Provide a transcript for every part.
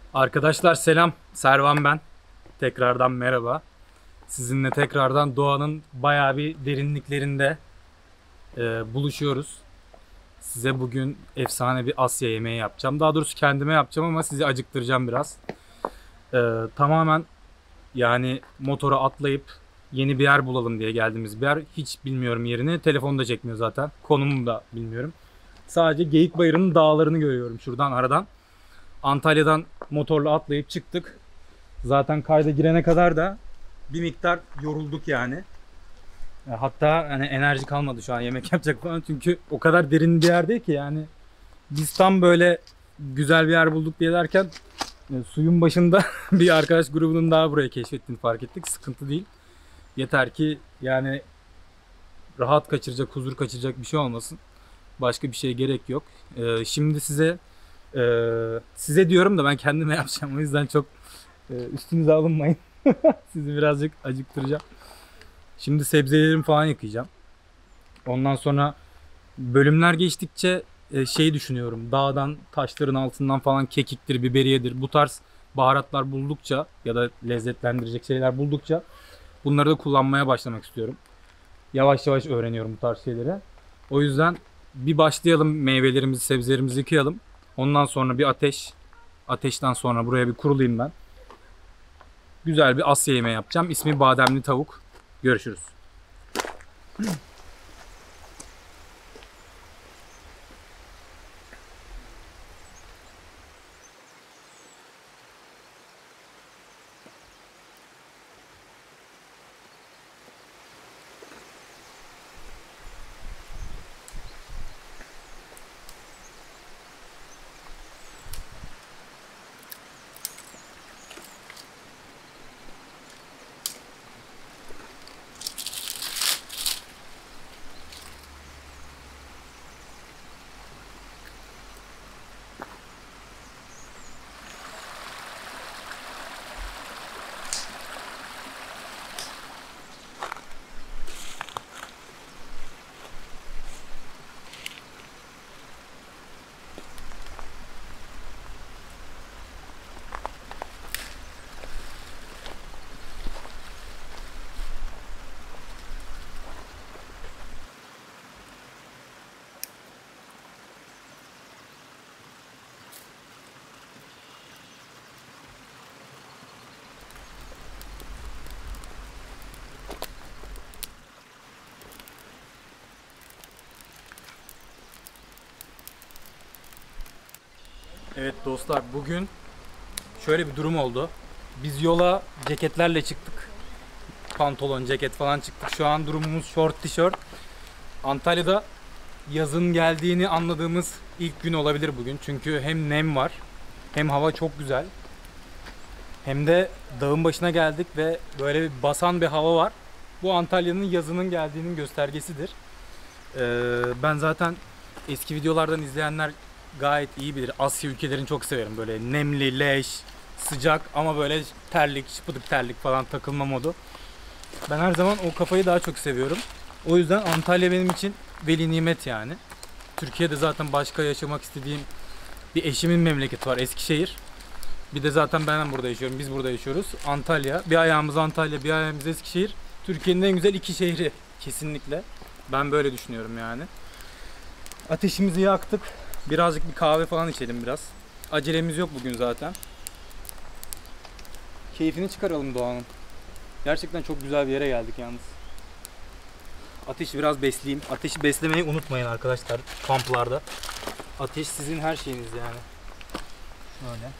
Arkadaşlar selam, Servan ben. Tekrardan merhaba. Sizinle tekrardan doğanın bayağı bir derinliklerinde buluşuyoruz. Size bugün efsane bir Asya yemeği yapacağım. Daha doğrusu kendime yapacağım ama sizi acıktıracağım biraz. Tamamen yani motora atlayıp yeni bir yer bulalım diye geldiğimiz bir yer. Hiç bilmiyorum yerini. Telefon da çekmiyor zaten. Konumu da bilmiyorum. Sadece Geyikbayırı'nın dağlarını görüyorum şuradan aradan. Antalya'dan motorla atlayıp çıktık. Zaten kayda girene kadar da bir miktar yorulduk yani. Hatta hani enerji kalmadı şu an yemek yapacak falan. Çünkü o kadar derin bir yer değil ki yani. Biz tam böyle güzel bir yer bulduk diye derken suyun başında bir arkadaş grubunun daha burayı keşfettiğini fark ettik. Sıkıntı değil. Yeter ki yani rahat kaçıracak, huzur kaçıracak bir şey olmasın. Başka bir şeye gerek yok. Şimdi size diyorum da ben kendime yapacağım. O yüzden çok üstünüze alınmayın. Sizi birazcık acıktıracağım. Şimdi sebzelerimi falan yıkayacağım. Ondan sonra bölümler geçtikçe şey düşünüyorum. Dağdan, taşların altından falan kekiktir, biberiyedir. Bu tarz baharatlar buldukça ya da lezzetlendirecek şeyler buldukça bunları da kullanmaya başlamak istiyorum. Yavaş yavaş öğreniyorum bu tarz şeyleri. O yüzden bir başlayalım, meyvelerimizi, sebzelerimizi yıkayalım. Ondan sonra bir ateş. Ateşten sonra buraya bir kurulayım ben. Güzel bir Asya yemeği yapacağım. İsmi bademli tavuk. Görüşürüz. Evet dostlar, bugün şöyle bir durum oldu. Biz yola ceketlerle çıktık. Pantolon, ceket falan çıktık. Şu an durumumuz short tişört. Antalya'da yazın geldiğini anladığımız ilk gün olabilir bugün. Çünkü hem nem var, hem hava çok güzel. Hem de dağın başına geldik ve böyle bir basan bir hava var. Bu Antalya'nın yazının geldiğinin göstergesidir. Ben zaten eski videolardan izleyenler gayet iyi bilir. Asya ülkelerini çok severim. Böyle nemli, leş, sıcak ama böyle terlik, şıpıdık terlik falan takılma modu. Ben her zaman o kafayı daha çok seviyorum. O yüzden Antalya benim için veli nimet yani. Türkiye'de zaten başka yaşamak istediğim bir eşimin memleketi var, Eskişehir. Bir de zaten ben burada yaşıyorum, biz burada yaşıyoruz. Antalya, bir ayağımız Antalya, bir ayağımız Eskişehir. Türkiye'nin en güzel iki şehri kesinlikle. Ben böyle düşünüyorum yani. Ateşimizi yaktık. Birazcık bir kahve falan içelim biraz. Acelemiz yok bugün zaten. Keyfini çıkaralım doğanın. Gerçekten çok güzel bir yere geldik yalnız. Ateşi biraz besleyeyim. Ateşi beslemeyi unutmayın arkadaşlar kamplarda. Ateş sizin her şeyiniz yani. Böyle.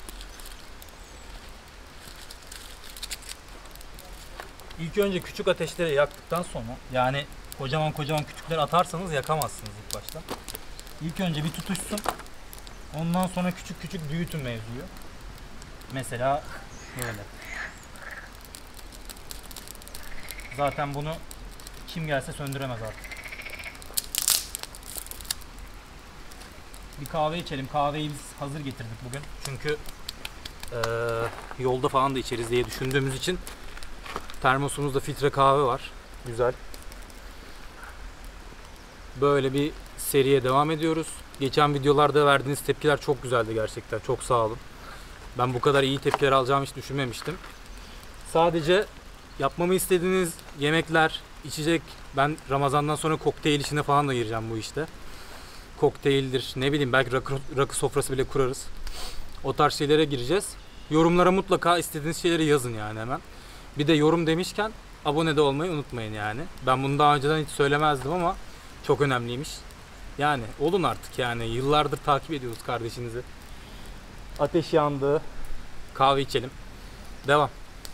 İlk önce küçük ateşleri yaktıktan sonra, yani kocaman kocaman küçükleri atarsanız yakamazsınız ilk başta. İlk önce bir tutuşsun. Ondan sonra küçük küçük büyütün mevzuyu. Mesela böyle. Zaten bunu kim gelse söndüremez artık. Bir kahve içelim. Kahveyi biz hazır getirdik bugün. Çünkü yolda falan da içeriz diye düşündüğümüz için termosumuzda filtre kahve var. Güzel. Böyle bir seriye devam ediyoruz. Geçen videolarda verdiğiniz tepkiler çok güzeldi gerçekten. Çok sağ olun. Ben bu kadar iyi tepkiler alacağımı hiç düşünmemiştim. Sadece yapmamı istediğiniz yemekler, içecek, ben Ramazan'dan sonra kokteyl işine falan da gireceğim bu işte. Kokteyldir, ne bileyim, belki rakı sofrası bile kurarız. O tarz şeylere gireceğiz. Yorumlara mutlaka istediğiniz şeyleri yazın yani hemen. Bir de yorum demişken abone de olmayı unutmayın yani. Ben bunu daha önceden hiç söylemezdim ama çok önemliymiş. Yani olun artık yani. Yıllardır takip ediyoruz kardeşinizi. Ateş yandı. Kahve içelim. Devam.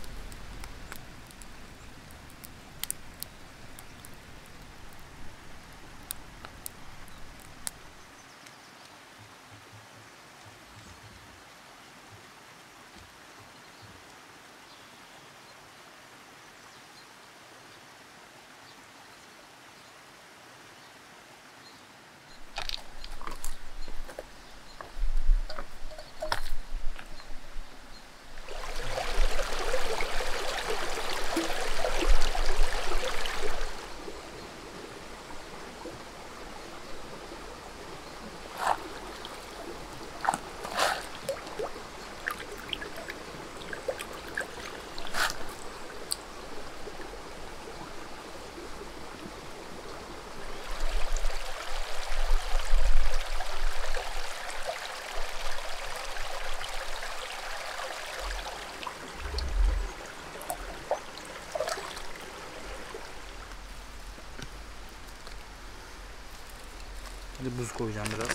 Şimdi buz koyacağım biraz.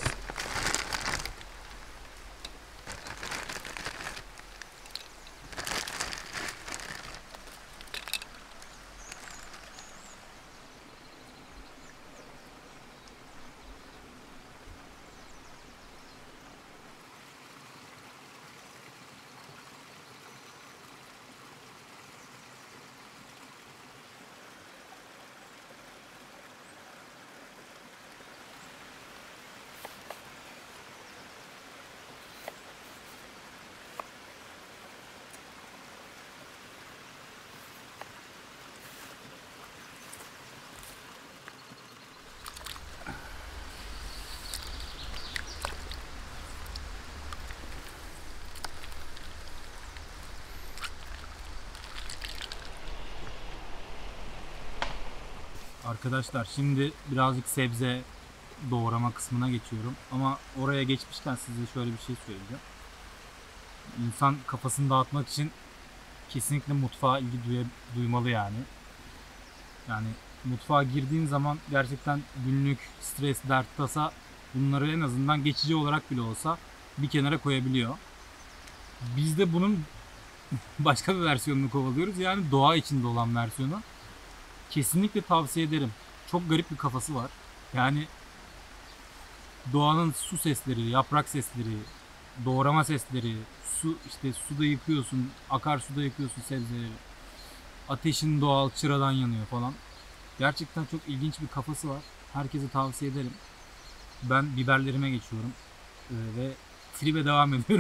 Arkadaşlar şimdi birazcık sebze doğrama kısmına geçiyorum. Ama oraya geçmişken size şöyle bir şey söyleyeceğim. İnsan kafasını dağıtmak için kesinlikle mutfağa ilgi duymalı yani. Yani mutfağa girdiğin zaman gerçekten günlük stres, dert, tasa, bunları en azından geçici olarak bile olsa bir kenara koyabiliyor. Biz de bunun başka bir versiyonunu kovalıyoruz. Yani doğa içinde olan versiyonu. Kesinlikle tavsiye ederim. Çok garip bir kafası var. Yani doğanın su sesleri, yaprak sesleri, doğrama sesleri, su, işte suda yıkıyorsun, akarsuda yıkıyorsun sebzeleri. Ateşin doğal çıradan yanıyor falan. Gerçekten çok ilginç bir kafası var. Herkese tavsiye ederim. Ben biberlerime geçiyorum. Ve tribe devam ediyorum.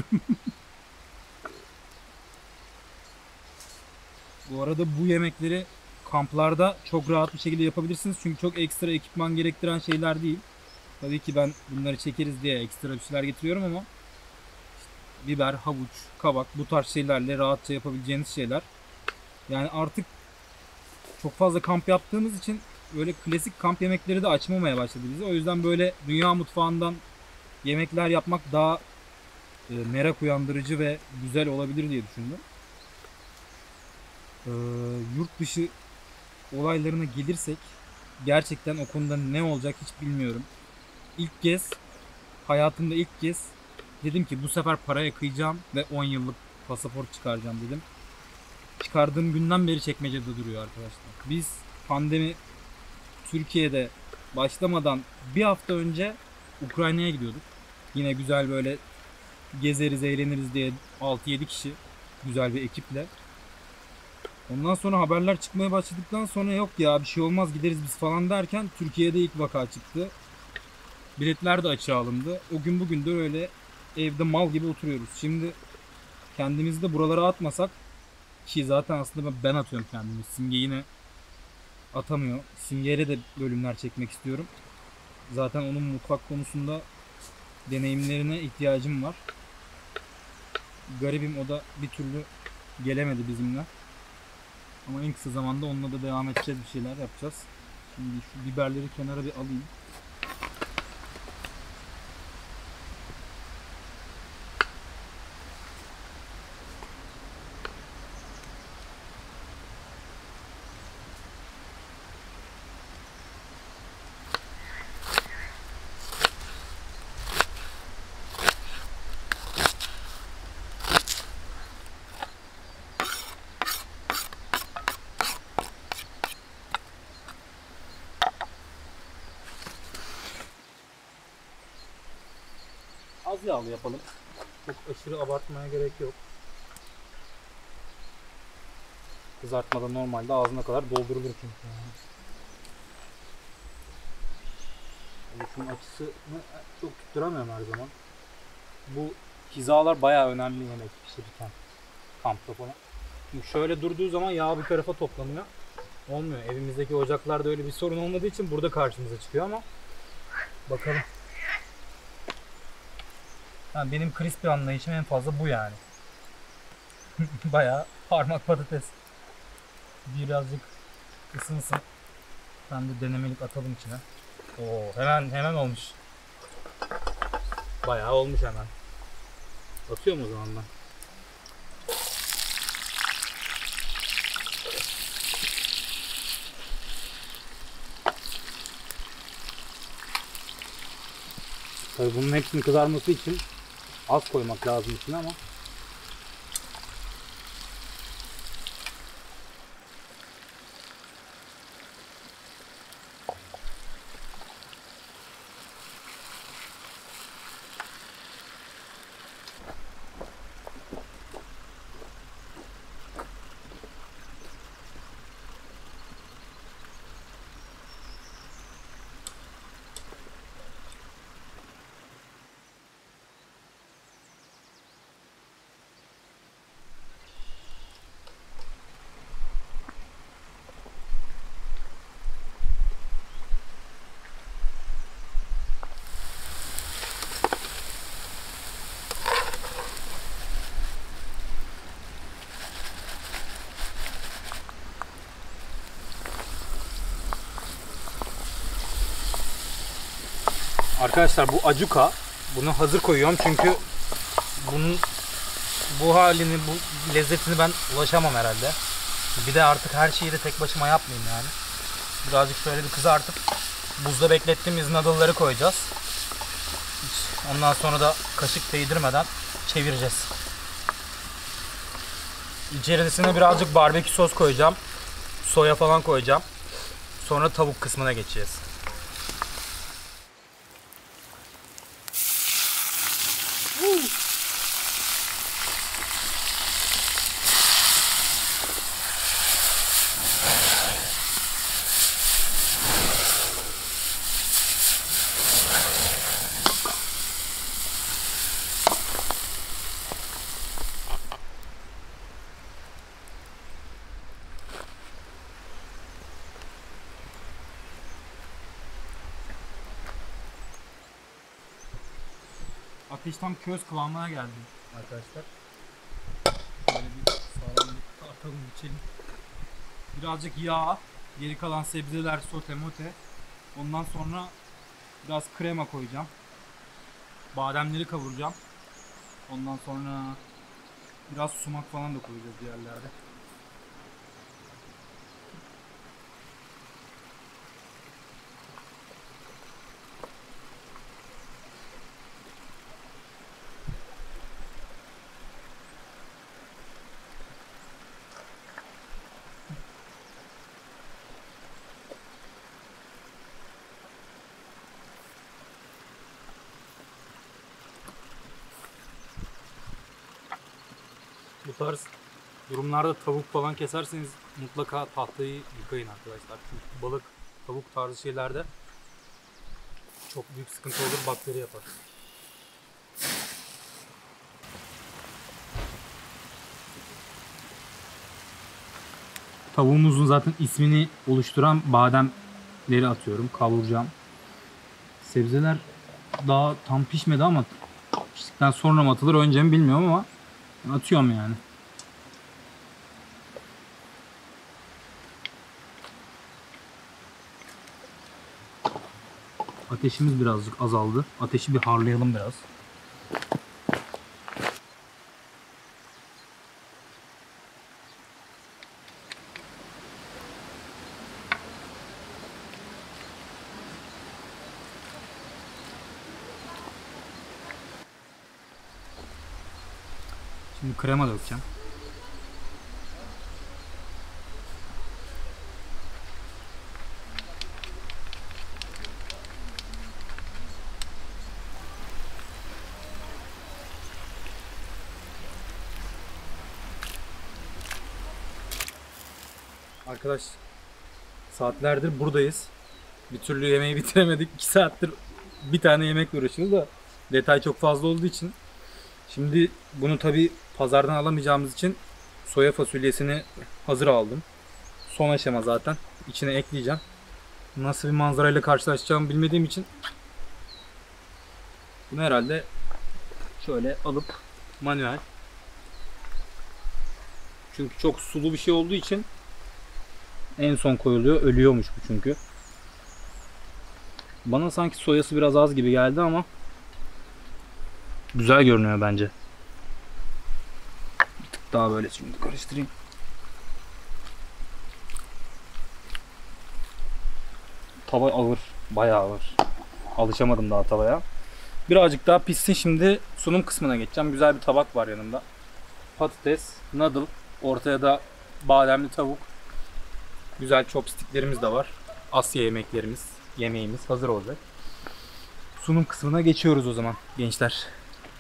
Bu arada bu yemekleri kamplarda çok rahat bir şekilde yapabilirsiniz. Çünkü çok ekstra ekipman gerektiren şeyler değil. Tabii ki ben bunları çekeriz diye ekstra bir şeyler getiriyorum ama biber, havuç, kabak, bu tarz şeylerle rahatça yapabileceğiniz şeyler. Yani artık çok fazla kamp yaptığımız için böyle klasik kamp yemekleri de açmamaya başladı bize. O yüzden böyle dünya mutfağından yemekler yapmak daha merak uyandırıcı ve güzel olabilir diye düşündüm. Yurt dışı olaylarına gelirsek gerçekten o konuda ne olacak hiç bilmiyorum. Hayatımda ilk kez dedim ki bu sefer paraya kıyacağım ve 10 yıllık pasaport çıkaracağım dedim. Çıkardığım günden beri çekmecede duruyor arkadaşlar. Biz pandemi Türkiye'de başlamadan bir hafta önce Ukrayna'ya gidiyorduk. Yine güzel böyle gezeriz, eğleniriz diye 6-7 kişi güzel bir ekiple. Ondan sonra haberler çıkmaya başladıktan sonra yok ya bir şey olmaz gideriz biz falan derken Türkiye'de ilk vaka çıktı. Biletler de açığa alındı. O gün bugündür öyle evde mal gibi oturuyoruz. Şimdi kendimizi de buralara atmasak, ki zaten aslında ben atıyorum kendimi. Simge yine atamıyor. Simge'yle de bölümler çekmek istiyorum. Zaten onun mutfak konusunda deneyimlerine ihtiyacım var. Garibim, o da bir türlü gelemedi bizimle. Ama en kısa zamanda onunla da devam edeceğiz, bir şeyler yapacağız. Şimdi şu biberleri kenara bir alayım. Az yağlı yapalım. Çok aşırı abartmaya gerek yok. Kızartmada normalde ağzına kadar doldurulur çünkü. Oluşum açısını çok tutturamıyorum her zaman. Bu hizalar bayağı önemli yemek pişirirken kampta falan. Çünkü şöyle durduğu zaman yağ bir tarafa toplanıyor. Olmuyor. Evimizdeki ocaklarda öyle bir sorun olmadığı için burada karşımıza çıkıyor ama bakalım. Yani benim crispy anlayışım en fazla bu yani. Bayağı parmak patates. Birazcık ısınsın. Ben de denemelik atalım içine. Oo, hemen olmuş. Bayağı olmuş hemen. Atıyorum o zaman ben. Tabii bunun hepsinin kızarması için az koymak lazım içine ama arkadaşlar bu acuka, bunu hazır koyuyorum çünkü bunun bu halini, bu lezzetini ben ulaşamam herhalde. Bir de artık her şeyi de tek başıma yapmayayım yani. Birazcık şöyle bir kızartıp buzda beklettiğimiz noodle'ları koyacağız. Ondan sonra da kaşık değdirmeden çevireceğiz. İçerisine birazcık barbekü sos koyacağım. Soya falan koyacağım. Sonra tavuk kısmına geçeceğiz. Ateş tam köz kıvamına geldi arkadaşlar. Şöyle bir sağlam bir tartalım, içelim. Birazcık yağ, geri kalan sebzeler, sote mote. Ondan sonra biraz krema koyacağım. Bademleri kavuracağım. Ondan sonra biraz sumak falan da koyacağız diğerlerde. Bu tarz durumlarda tavuk falan keserseniz mutlaka tahtayı yıkayın arkadaşlar. Çünkü balık, tavuk tarzı şeylerde çok büyük sıkıntı olur, bakteri yapar. Tavuğumuzun zaten ismini oluşturan bademleri atıyorum, kavuracağım. Sebzeler daha tam pişmedi ama piştikten sonra mı atılır önce mi bilmiyorum ama Atıyorum yani. Ateşimiz birazcık azaldı. Ateşi bir harlayalım biraz. Şimdi krema dökeceğim. Arkadaş, saatlerdir buradayız. Bir türlü yemeği bitiremedik. 2 saattir bir tane yemek uğraşıyoruz da detay çok fazla olduğu için. Şimdi bunu tabi pazardan alamayacağımız için soya fasulyesini hazır aldım. Son aşama zaten. İçine ekleyeceğim. Nasıl bir manzarayla karşılaşacağımı bilmediğim için bunu herhalde şöyle alıp manuel. Çünkü çok sulu bir şey olduğu için en son koyuluyor. Ölüyormuş bu çünkü. Bana sanki soyası biraz az gibi geldi ama güzel görünüyor bence. Bir tık daha böyle şimdi karıştırayım. Tava ağır. Bayağı ağır. Alışamadım daha tavaya. Birazcık daha pişsin, şimdi sunum kısmına geçeceğim. Güzel bir tabak var yanımda. Patates, noodle, ortaya da bademli tavuk. Güzel chopsticklerimiz de var. Asya yemeğimiz hazır olacak. Sunum kısmına geçiyoruz o zaman gençler.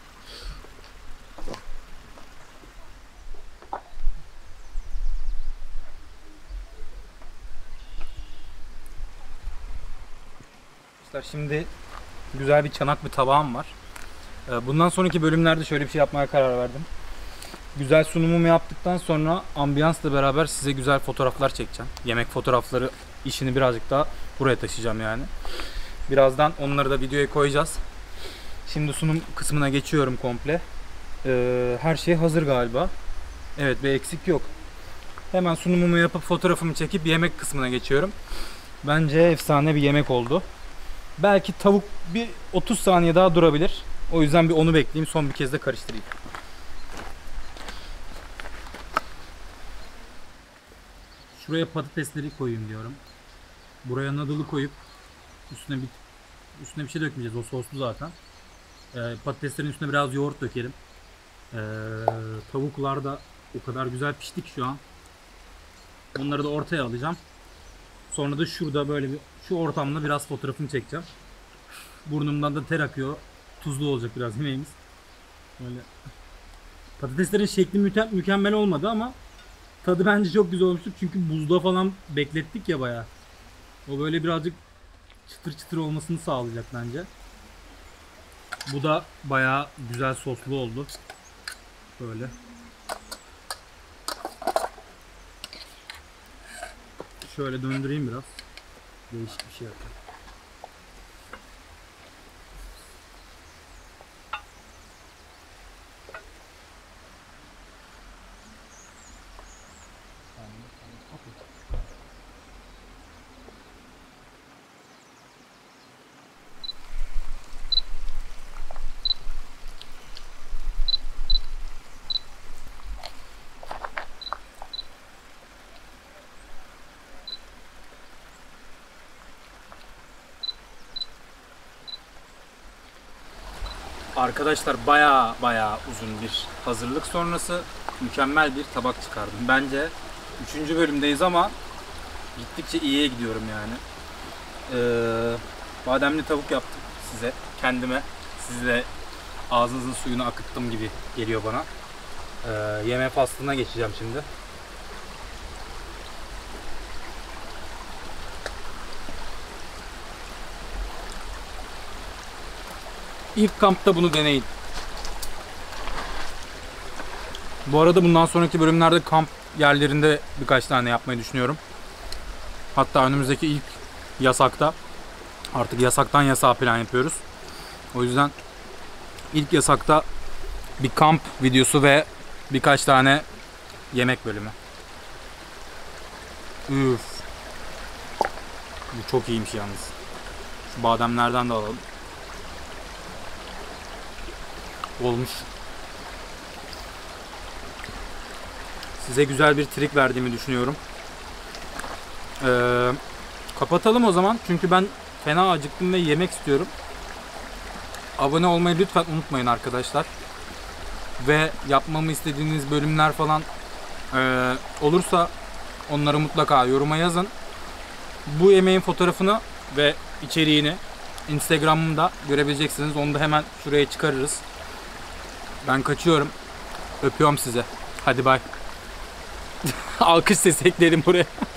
Şimdi güzel bir çanak bir tabağım var. Bundan sonraki bölümlerde şöyle bir şey yapmaya karar verdim. Güzel sunumumu yaptıktan sonra ambiyansla beraber size güzel fotoğraflar çekeceğim. Yemek fotoğrafları işini birazcık daha buraya taşıyacağım yani. Birazdan onları da videoya koyacağız. Şimdi sunum kısmına geçiyorum komple. Her şey hazır galiba. Evet, bir eksik yok. Hemen sunumumu yapıp fotoğrafımı çekip yemek kısmına geçiyorum. Bence efsane bir yemek oldu. Belki tavuk bir 30 saniye daha durabilir. O yüzden bir onu bekleyeyim. Son bir kez de karıştırayım. Şuraya patatesleri koyayım diyorum. Buraya noodle'ı koyup üstüne bir şey dökmeyeceğiz. O soslu zaten. Patateslerin üstüne biraz yoğurt dökelim. Tavuklar da o kadar güzel pişti ki şu an. Bunları da ortaya alacağım. Sonra da şurada böyle şu ortamda biraz fotoğrafını çekeceğim. Burnumdan da ter akıyor. Tuzlu olacak biraz yemeğimiz. Böyle. Patateslerin şekli mükemmel olmadı ama tadı bence çok güzel olmuştu. Çünkü buzda falan beklettik ya bayağı. O böyle birazcık çıtır çıtır olmasını sağlayacak bence. Bu da bayağı güzel soslu oldu. Böyle. Şöyle döndüreyim biraz. Değişik bir şey yapayım. Arkadaşlar bayağı uzun bir hazırlık sonrası mükemmel bir tabak çıkardım. Bence 3. bölümdeyiz ama gittikçe iyiye gidiyorum yani. Bademli tavuk yaptım size, kendime. Size ağzınızın suyunu akıttım gibi geliyor bana. Yeme faslına geçeceğim şimdi. İlk kampta bunu deneyin. Bu arada bundan sonraki bölümlerde kamp yerlerinde birkaç tane yapmayı düşünüyorum. Hatta önümüzdeki ilk yasakta, artık yasaktan yasağa plan yapıyoruz. O yüzden ilk yasakta bir kamp videosu ve birkaç tane yemek bölümü. Üf. Bu çok iyiymiş yalnız. Şu bademlerden de alalım. Olmuş. Size güzel bir trik verdiğimi düşünüyorum. Kapatalım o zaman. Çünkü ben fena acıktım ve yemek istiyorum. Abone olmayı lütfen unutmayın arkadaşlar. Ve yapmamı istediğiniz bölümler falan olursa onları mutlaka yoruma yazın. Bu yemeğin fotoğrafını ve içeriğini Instagram'ımda görebileceksiniz. Onu da hemen şuraya çıkarırız. Ben kaçıyorum. Öpüyorum size. Hadi bay. Alkış sesi ekledim buraya.